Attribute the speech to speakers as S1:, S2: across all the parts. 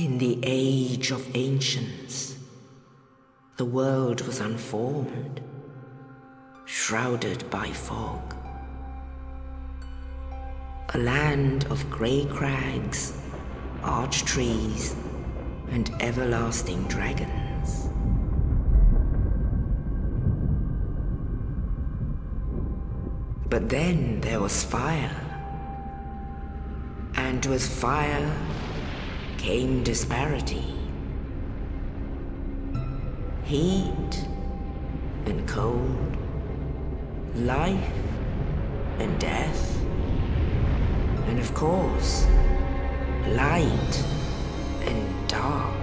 S1: In the age of ancients, the world was unformed, shrouded by fog. A land of grey crags, arch trees, and everlasting dragons. But then there was fire, and with fire came disparity. Heat and cold, life and death, and of course, light and dark.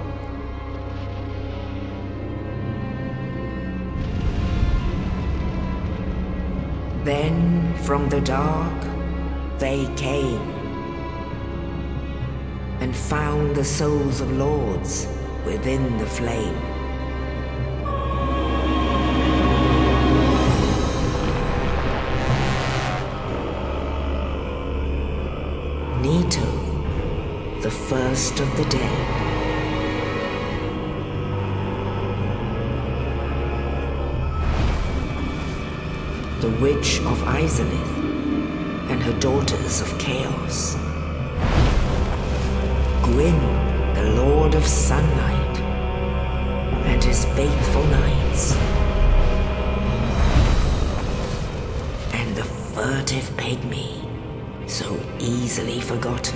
S1: Then from the dark they came and found the souls of lords within the flame. Nito, the first of the dead. The Witch of Izalith and her daughters of Chaos. Gwyn, the Lord of Sunlight, and his faithful knights. And the furtive pygmy, so easily forgotten.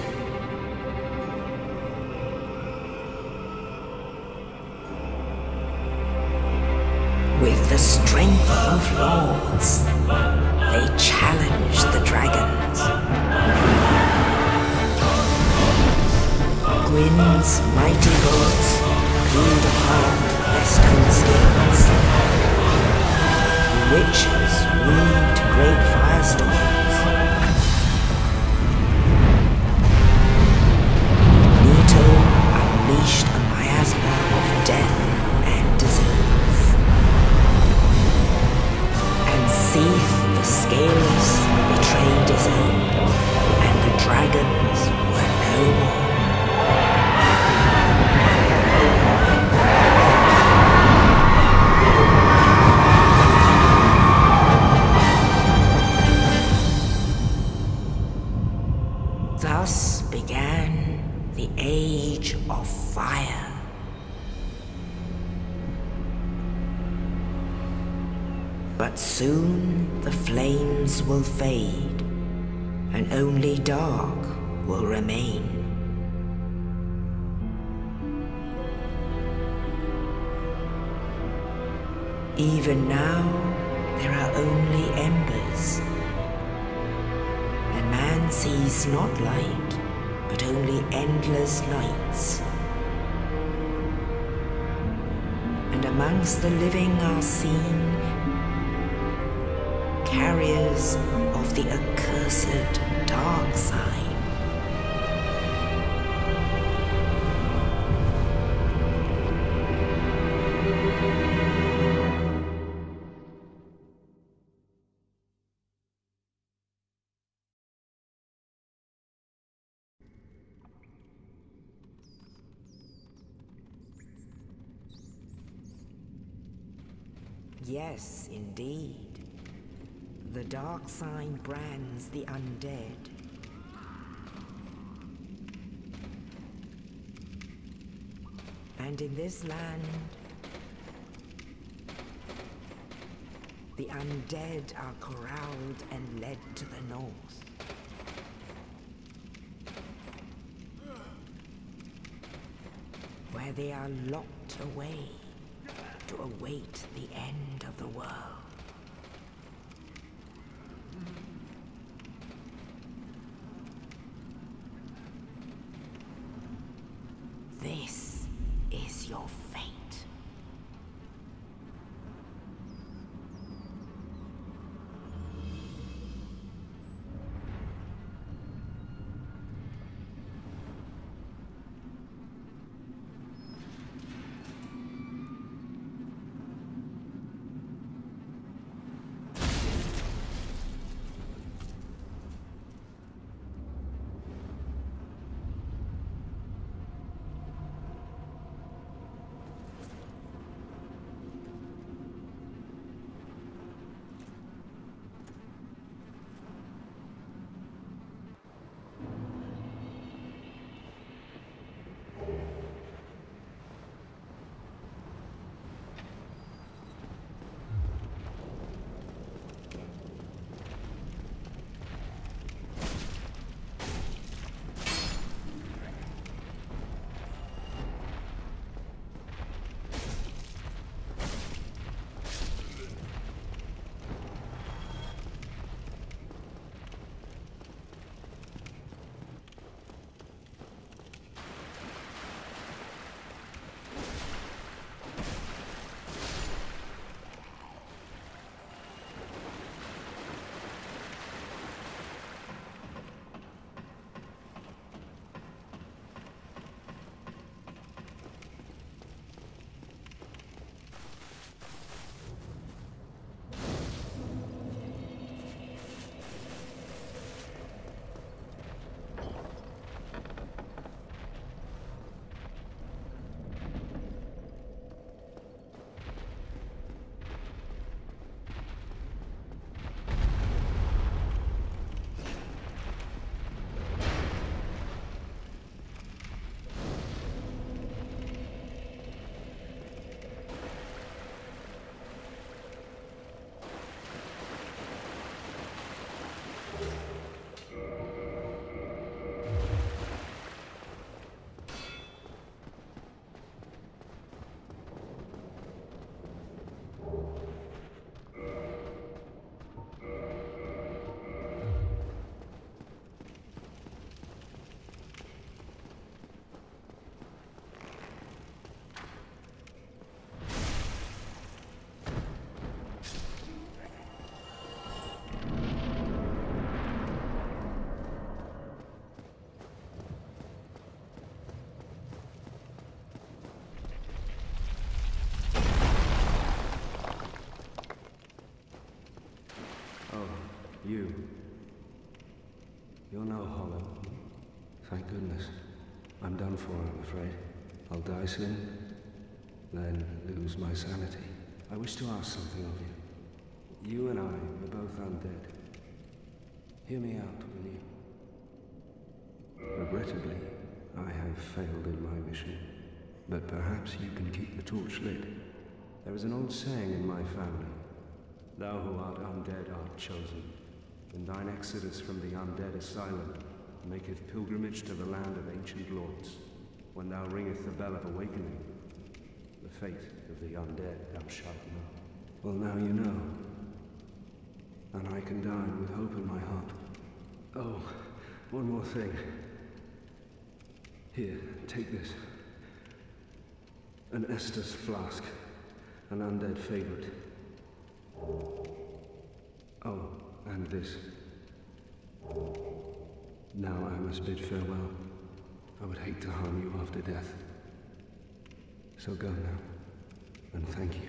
S1: With the strength of lords, they challenged the dragons. Gwyn's mighty bullets peeled apart their stone skins. Witches weaved great firestorms. Nito unleashed a miasma of death and disease. And Seath, the Scaleless, betrayed his own, and the dragons were no more. Thus began the Age of Fire. But soon the flames will fade, and only dark will remain. Even now, there are only embers. And man sees not light, but only endless nights. And amongst the living are seen carriers of the accursed dark side. Yes, indeed. The dark sign brands the undead. And in this land, the undead are corralled and led to the north. Where they are locked away to await the end of the world. This is your fate.
S2: You. You're no hollow. Thank goodness. I'm done for, I'm afraid. I'll die soon, then lose my sanity. I wish to ask something of you. You and I are both undead. Hear me out, will you? Regrettably, I have failed in my mission, but perhaps you can keep the torch lit. There is an old saying in my family. Thou who art undead art chosen, and thine exodus from the undead asylum maketh pilgrimage to the land of ancient lords. When thou ringeth the bell of awakening, the fate of the undead thou shalt know. Well, now you know, and I can die with hope in my heart. Oh, one more thing. Here, take this. An Estus flask, an undead favorite. Oh, and this. Now I must bid farewell. I would hate to harm you after death. So go now, and thank you.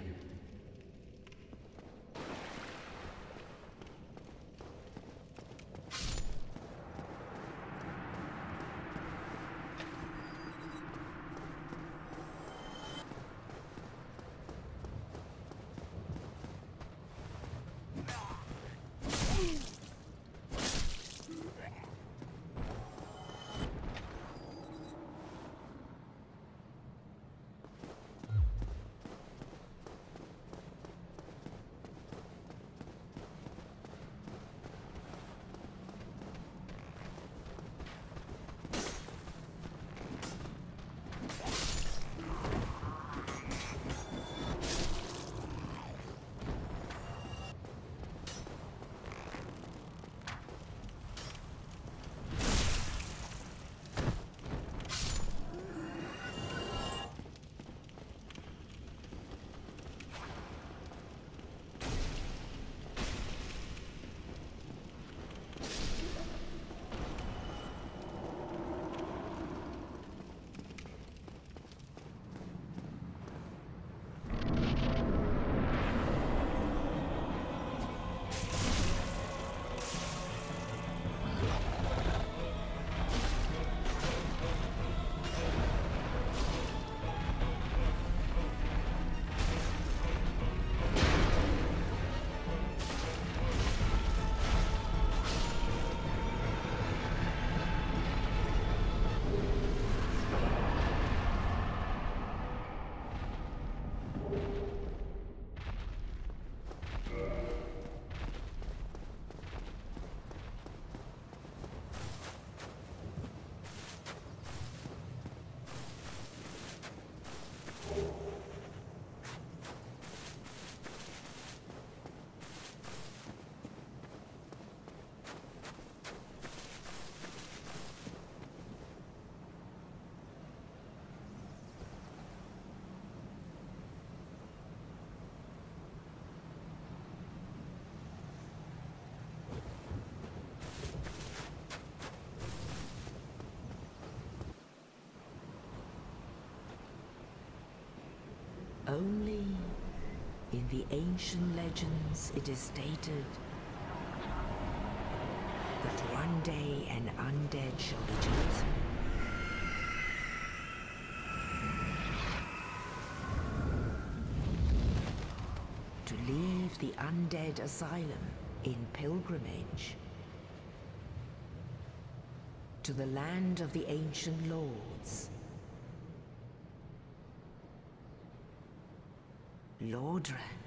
S1: Only in the ancient legends it is stated that one day an undead shall be chosen. To leave the undead asylum in pilgrimage to the land of the ancient lords. Lordran.